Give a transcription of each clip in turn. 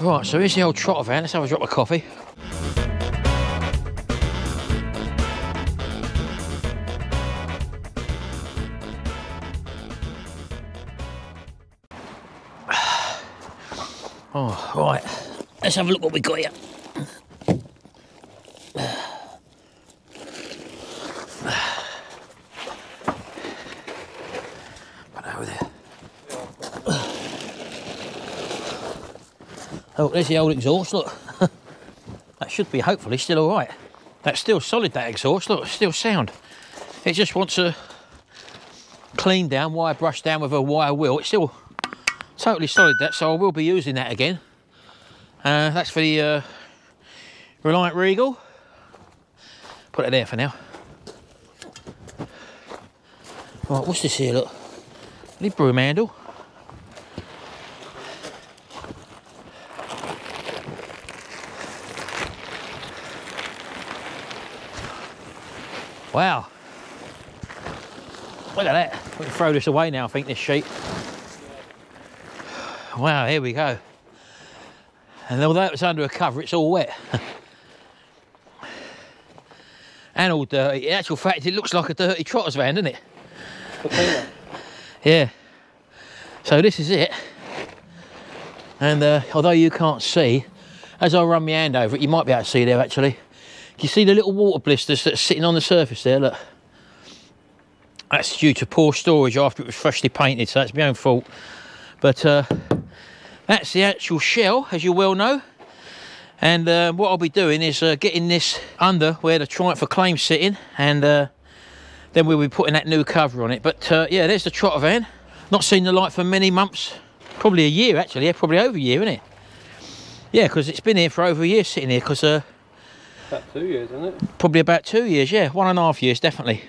Right, so here's the old trotter van. Let's have a drop of coffee. Oh, right. Let's have a look what we got here. Put over there. Oh, there's the old exhaust, look. That should be, hopefully, still all right. That's still solid, that exhaust, look, it's still sound. It just wants a clean down, wire brush down with a wire wheel. It's still totally solid, that, so I will be using that again. That's for the Reliant Regal. Put it there for now. Right, what's this here, look? The broom handle. Wow. Look at that. We can throw this away now, I think, this sheet. Wow, here we go. And although it's under a cover, it's all wet. And all dirty. In actual fact, it looks like a dirty trotter's van, doesn't it? Okay. Yeah. So this is it. And although you can't see, as I run my hand over it, you might be able to see there actually. You see the little water blisters that are sitting on the surface there, look. That's due to poor storage after it was freshly painted, so that's my own fault. But that's the actual shell, as you well know. And what I'll be doing is getting this under where the Triumph for Claim's sitting, and then we'll be putting that new cover on it. But yeah, there's the trotter van. Not seen the light for many months, probably a year actually, yeah, probably over a year, isn't it? Yeah, because it's been here for over a year sitting here, because about 2 years, isn't it? probably about 2 years, yeah, 1.5 years definitely.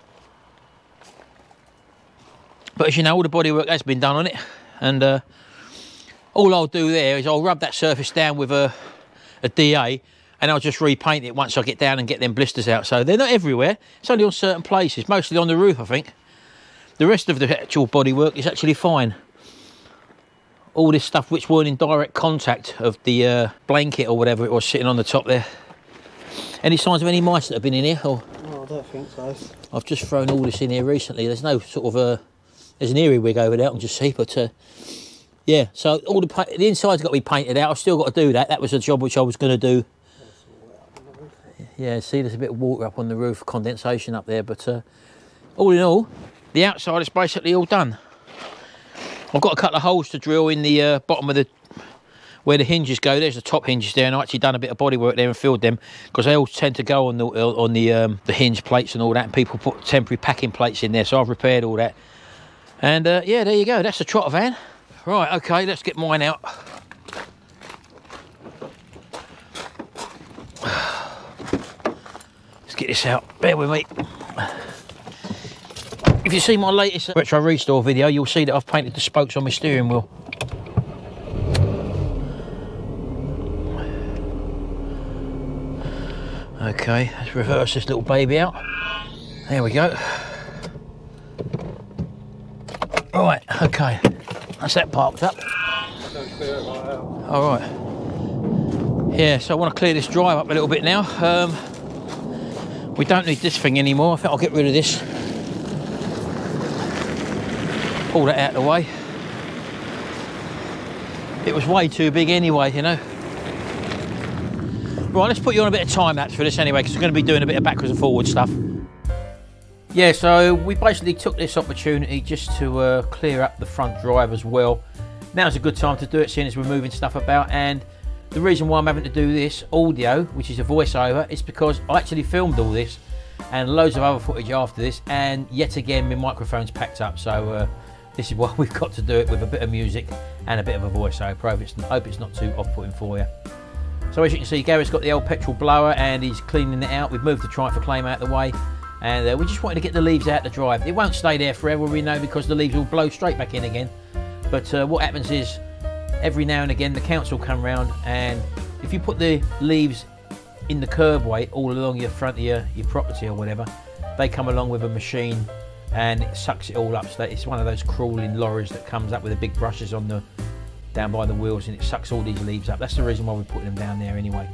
But as you know, all the bodywork has been done on it, and all I'll do there is I'll rub that surface down with a DA, and I'll just repaint it once I get down and get them blisters out. So they're not everywhere, it's only on certain places, mostly on the roof I think. The rest of the actual bodywork is actually fine. All this stuff which weren't in direct contact of the blanket or whatever it was sitting on the top there. Any signs of any mice that have been in here? Or? No, I don't think so. I've just thrown all this in here recently. There's no sort of there's an eerie wig over there I can just see, but yeah, so all the inside's got to be painted out. I've still got to do that. That was a job which I was going to do. Yeah, see, there's a bit of water up on the roof, condensation up there, but all in all, the outside is basically all done. I've got a couple of holes to drill in the bottom of the, where the hinges go. There's the top hinges there, and I've actually done a bit of bodywork there and filled them, because they all tend to go on the hinge plates and all that, and people put temporary packing plates in there, so I've repaired all that. And yeah, there you go, that's the trotter van. Right, okay, let's get mine out. Let's get this out, bear with me. If you see my latest retro restore video, you'll see that I've painted the spokes on my steering wheel. Okay, let's reverse this little baby out. There we go. Right, okay, that's that parked up. All right. Yeah, so I want to clear this drive up a little bit now. We don't need this thing anymore. I think I'll get rid of this. Pull that out of the way. It was way too big anyway, you know. Right, let's put you on a bit of time lapse for this anyway, because we're going to be doing a bit of backwards and forward stuff. Yeah, so we basically took this opportunity just to clear up the front drive as well. Now's a good time to do it, seeing as we're moving stuff about, and the reason why I'm having to do this audio, which is a voiceover, is because I actually filmed all this and loads of other footage after this, and yet again my microphone's packed up, so this is why we've got to do it with a bit of music and a bit of a voiceover. I hope it's not too off-putting for you. So as you can see, Gary's got the old petrol blower and he's cleaning it out. We've moved the Triumph for Claim out of the way, and we just wanted to get the leaves out the drive. It won't stay there forever, we know, because the leaves will blow straight back in again. But what happens is, every now and again the council come round, and if you put the leaves in the curbway all along your front of your property or whatever, they come along with a machine and it sucks it all up. So it's one of those crawling lorries that comes up with the big brushes on the down by the wheels, and it sucks all these leaves up. That's the reason why we're putting them down there anyway.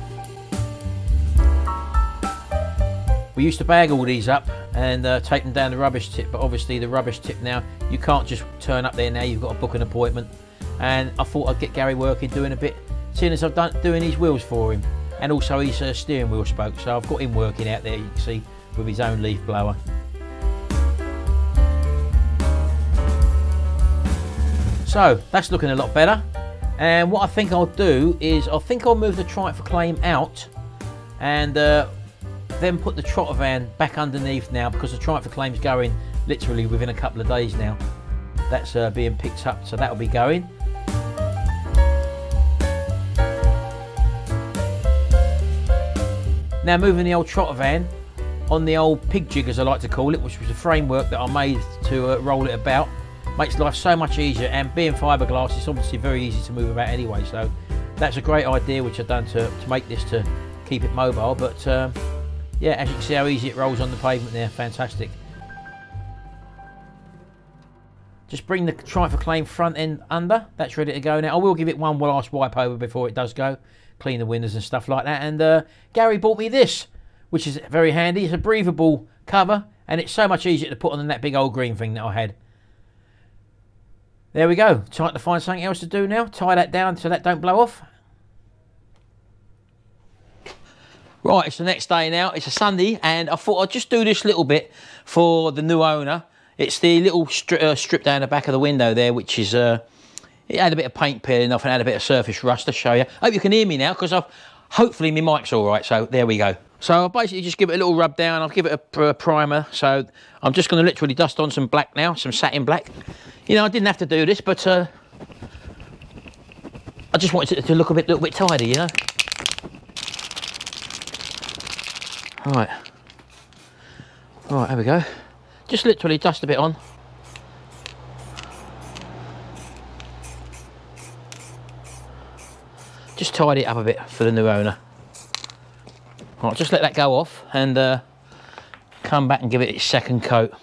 We used to bag all these up and take them down the rubbish tip, but obviously the rubbish tip now, you can't just turn up there now, you've got to book an appointment. And I thought I'd get Gary working, doing a bit, seeing as I've done doing his wheels for him, and also his steering wheel spokes. So I've got him working out there, you can see, with his own leaf blower. So that's looking a lot better. And what I think I'll do is, I think I'll move the Triumph Acclaim out and then put the trotter van back underneath now, because the Triumph Acclaim's going literally within a couple of days now. That's being picked up, so that'll be going. Now moving the old trotter van on the old pig jig, as I like to call it, which was a framework that I made to roll it about. Makes life so much easier, and being fiberglass, it's obviously very easy to move about anyway, so that's a great idea which I've done to make this to keep it mobile. But yeah, as you can see how easy it rolls on the pavement there, fantastic. Just bring the Triumph Acclaim front end under, that's ready to go now. I will give it one last wipe over before it does go, clean the windows and stuff like that. And Gary bought me this, which is very handy. It's a breathable cover, and it's so much easier to put on than that big old green thing that I had. There we go. Time to find something else to do now. Tie that down so that don't blow off. Right, it's the next day now. It's a Sunday, and I thought I'd just do this little bit for the new owner. It's the little strip down the back of the window there, which is, it had a bit of paint peeling off and had a bit of surface rust. To show you. I hope you can hear me now, because hopefully my mic's all right. So there we go. So I'll basically just give it a little rub down. I'll give it a primer. So I'm just going to literally dust on some black now, some satin black. You know, I didn't have to do this, but I just wanted it to look a little bit tidy, you know. Right, there we go. Just literally dust a bit on. Just tidy it up a bit for the new owner. Right, just let that go off and come back and give it its second coat.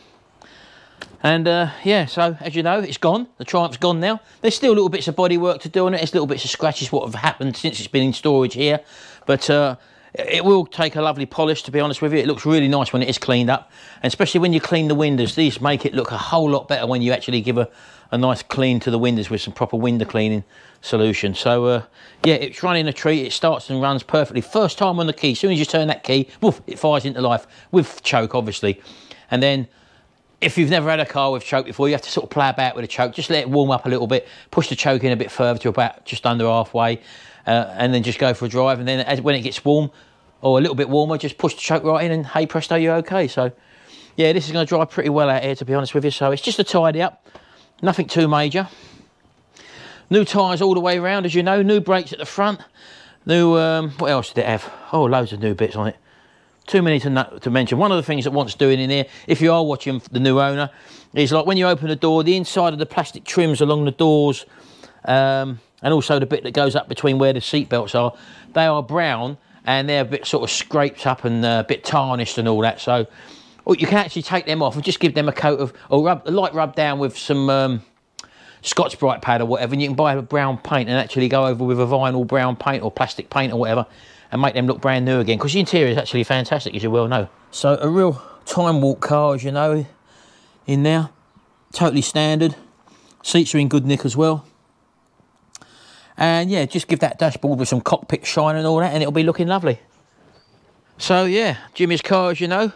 And yeah, so as you know, it's gone. The Triumph's gone now. There's still little bits of body work to do on it. There's little bits of scratches what have happened since it's been in storage here. But it will take a lovely polish, to be honest with you. It looks really nice when it is cleaned up. And especially when you clean the windows, these make it look a whole lot better when you actually give a nice clean to the windows with some proper window cleaning solution. So yeah, it's running a treat. It starts and runs perfectly. First time on the key. As soon as you turn that key, woof, it fires into life with choke, obviously. And then if you've never had a car with choke before, you have to sort of play about with a choke. Just let it warm up a little bit, push the choke in a bit further to about just under halfway, and then just go for a drive. And then when it gets warm, or a little bit warmer, just push the choke right in, and hey presto, you're okay. So yeah, this is going to dry pretty well out here, to be honest with you. So it's just a tidy up, nothing too major. New tyres all the way around, as you know. New brakes at the front. New, what else did it have? Oh, loads of new bits on it. Too many to mention. One of the things that wants doing in here, if you are watching the new owner, is like when you open the door, the inside of the plastic trims along the doors, and also the bit that goes up between where the seat belts are, they are brown and they're a bit sort of scraped up and a bit tarnished and all that. So you can actually take them off and just give them a coat of, or a light rub down with some Scotch Brite pad or whatever, and you can buy a brown paint and actually go over with a vinyl brown paint or plastic paint or whatever, and make them look brand new again, because the interior is actually fantastic, as you well know. So a real time walk car, as you know, in there. Totally standard. Seats are in good nick as well. And yeah, just give that dashboard with some cockpit shine and all that, and it'll be looking lovely. So yeah, Jimmy's car, as you know.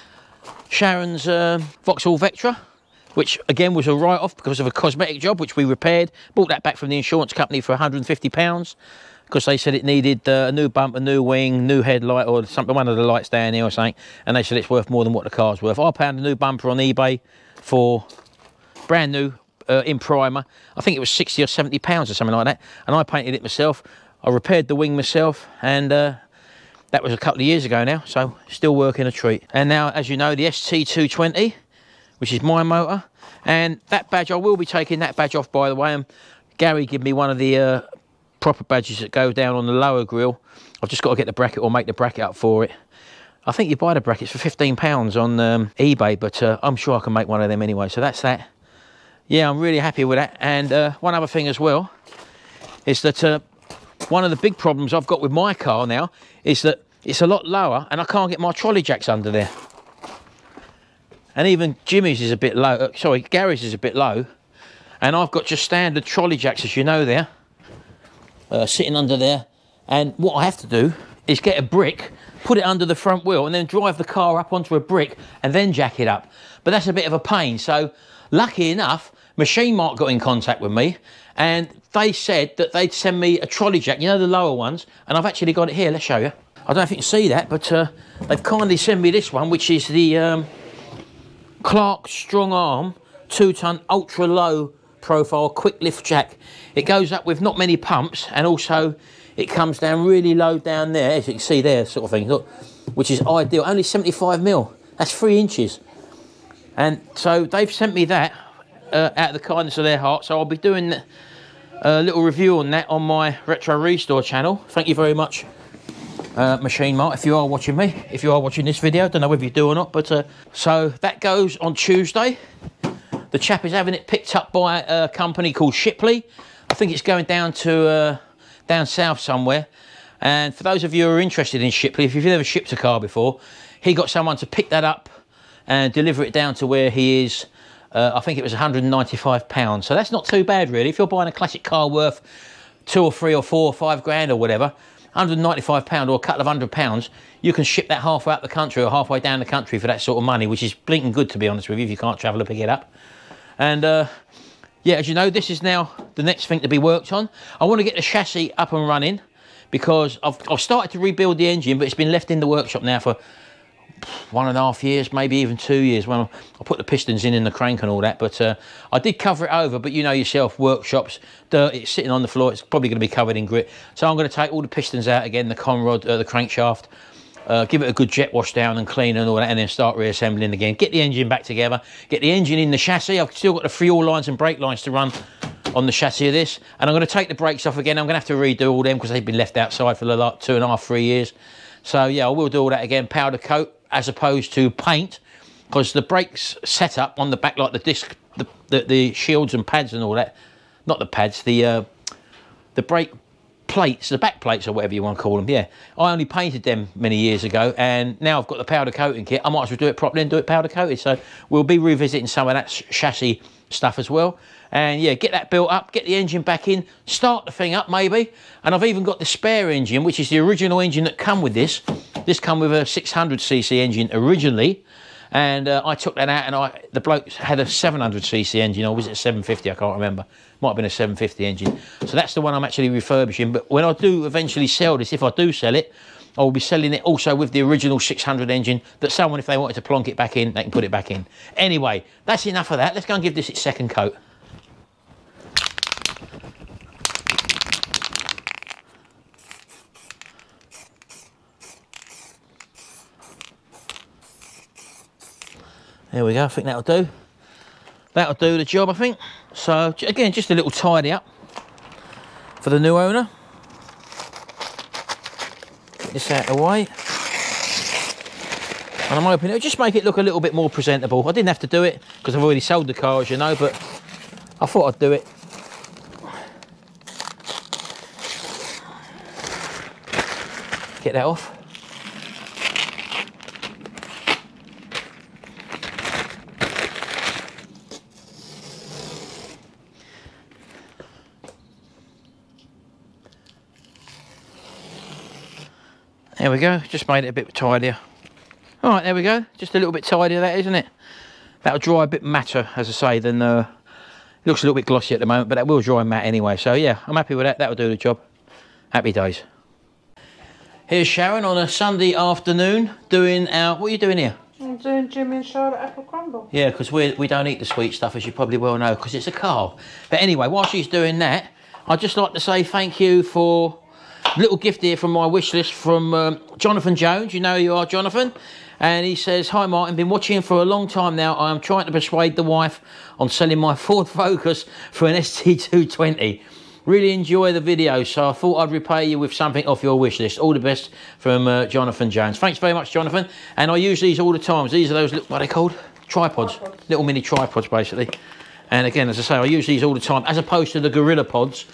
Sharon's Vauxhall Vectra, which again was a write-off because of a cosmetic job, which we repaired. Bought that back from the insurance company for £150. Because they said it needed a new bumper, new wing, new headlight, or something, one of the lights down here or something, and they said it's worth more than what the car's worth. I found a new bumper on eBay for brand new in primer. I think it was £60 or £70 or something like that, and I painted it myself. I repaired the wing myself, and that was a couple of years ago now, so still working a treat. And now, as you know, the ST220, which is my motor, and that badge, I will be taking that badge off, by the way, and Gary gave me one of the proper badges that go down on the lower grille. I've just got to get the bracket or make the bracket up for it. I think you buy the brackets for £15 on eBay, but I'm sure I can make one of them anyway. So that's that. Yeah, I'm really happy with that. And one other thing as well, is that one of the big problems I've got with my car now is that it's a lot lower and I can't get my trolley jacks under there. And even Jimmy's is a bit low, sorry, Gary's is a bit low. And I've got just standard trolley jacks, as you know there, sitting under there. And what I have to do is get a brick, put it under the front wheel and then drive the car up onto a brick and then jack it up. But that's a bit of a pain. So lucky enough, Machine Mart got in contact with me and they said that they'd send me a trolley jack, you know, the lower ones, and I've actually got it here. Let's show you. I don't know if you can see that, but they've kindly sent me this one, which is the Clark Strong Arm 2-ton ultra low profile quick lift jack. It goes up with not many pumps, and also it comes down really low down there, as you can see there, sort of thing, look, which is ideal. Only 75mm, that's 3 inches. And so they've sent me that out of the kindness of their heart, so I'll be doing a little review on that on my Retro Restore channel. Thank you very much, Machine Mart, if you are watching me, if you are watching this video. Don't know whether you do or not, but so that goes on Tuesday. The chap is having it picked up by a company called Shipley. I think it's going down to down south somewhere. And for those of you who are interested in Shipley, if you've never shipped a car before, he got someone to pick that up and deliver it down to where he is. I think it was £195. So that's not too bad, really. If you're buying a classic car worth 2 or 3 or 4 or 5 grand or whatever, £195 or a couple of £100, you can ship that halfway up the country or halfway down the country for that sort of money, which is blinking good, to be honest with you, if you can't travel to pick it up. And yeah, as you know, this is now the next thing to be worked on. I want to get the chassis up and running because I've started to rebuild the engine, but it's been left in the workshop now for 1.5 years, maybe even 2 years. Well, I put the pistons in the crank and all that, but I did cover it over. But you know yourself, workshops, dirt, it's sitting on the floor, it's probably going to be covered in grit. So I'm going to take all the pistons out again, the conrod, the crankshaft, give it a good jet wash down and clean and all that, and then start reassembling again. Get the engine back together, get the engine in the chassis. I've still got the fuel lines and brake lines to run on the chassis of this, and I'm going to take the brakes off again. I'm going to have to redo all them because they've been left outside for the like 2.5, 3 years. So yeah, I will do all that again, powder coat as opposed to paint, because the brakes set up on the back, like the disc, the shields and pads and all that, not the pads, the brake plates, the back plates or whatever you want to call them, yeah. I only painted them many years ago, and now I've got the powder coating kit. I might as well do it properly and do it powder coated. So we'll be revisiting some of that chassis stuff as well. And yeah, get that built up, get the engine back in, start the thing up maybe. And I've even got the spare engine, which is the original engine that come with this. This come with a 600cc engine originally, and I took that out, and the bloke had a 700cc engine, or was it a 750? I can't remember. Might have been a 750 engine. So that's the one I'm actually refurbishing. But when I do eventually sell this, if I do sell it, I will be selling it also with the original 600 engine, that someone, if they wanted to plonk it back in, they can put it back in. Anyway, that's enough of that. Let's go and give this its second coat. There we go, I think that'll do. That'll do the job, I think. So, again, just a little tidy up for the new owner. Get this out of the way. And I'm hoping it'll just make it look a little bit more presentable. I didn't have to do it, because I've already sold the car, as you know, but I thought I'd do it. Get that off. There we go, just made it a bit tidier. All right, there we go, just a little bit tidier, that, isn't it? That'll dry a bit matter, as I say, than it looks a little bit glossy at the moment, but that will dry matte anyway. So yeah, I'm happy with that, that'll do the job. Happy days. Here's Sharon on a Sunday afternoon doing our, what are you doing here? I'm doing Jimmy and Charlotte apple crumble. Yeah, because we don't eat the sweet stuff, as you probably well know, because it's a carb. But anyway, while she's doing that, I'd just like to say thank you for a little gift here from my wish list from Jonathan Jones. You know who you are, Jonathan. And he says, hi Martin, been watching for a long time now. I am trying to persuade the wife on selling my Ford Focus for an ST220. Really enjoy the video, so I thought I'd repay you with something off your wish list. All the best from Jonathan Jones. Thanks very much, Jonathan. And I use these all the time. These are those, what are they called? Tripods. Little mini tripods, basically. And again, as I say, I use these all the time, as opposed to the Gorilla Pods,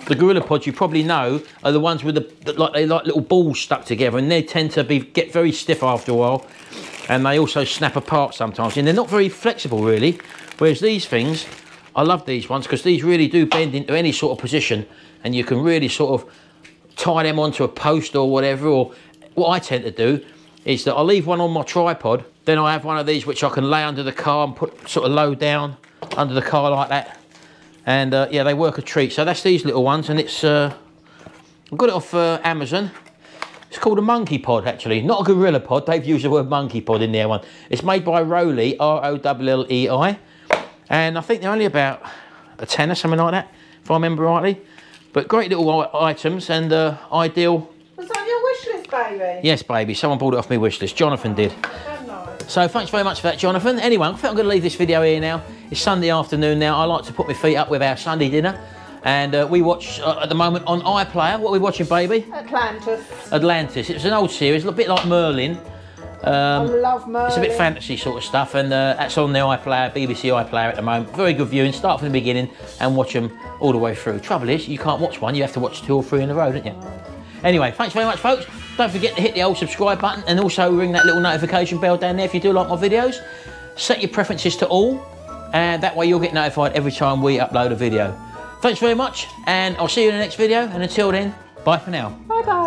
The Gorilla Pods, you probably know, are the ones with they like little balls stuck together, and they tend to get very stiff after a while, and they also snap apart sometimes, and they're not very flexible really. Whereas these things, I love these ones because these really do bend into any sort of position, and you can really sort of tie them onto a post or whatever. Or what I tend to do is that I leave one on my tripod, then I have one of these which I can lay under the car and put sort of low down under the car like that. And yeah, they work a treat. So that's these little ones, and it's I got it off Amazon. It's called a monkey pod, actually, not a gorilla pod. They've used the word monkey pod in their one. It's made by Rolei, R-O-L-L-E-I, and I think they're only about a tenner, something like that, if I remember rightly. But great little items, and ideal. Was that on your wish list, baby? Yes, baby. Someone bought it off my wish list. Jonathan did. So thanks very much for that, Jonathan. Anyway, I think I'm going to leave this video here now. It's Sunday afternoon now. I like to put my feet up with our Sunday dinner. And we watch, at the moment, on iPlayer. What are we watching, baby? Atlantis. Atlantis. It was an old series, a bit like Merlin. I love Merlin. It's a bit fantasy sort of stuff, and that's on the iPlayer, BBC iPlayer at the moment. Very good viewing. Start from the beginning and watch them all the way through. Trouble is, you can't watch one. You have to watch 2 or 3 in a row, don't you? Anyway, thanks very much, folks. Don't forget to hit the old subscribe button, and also ring that little notification bell down there if you do like my videos. Set your preferences to all, and that way you'll get notified every time we upload a video. Thanks very much, and I'll see you in the next video, and until then, bye for now. Bye-bye.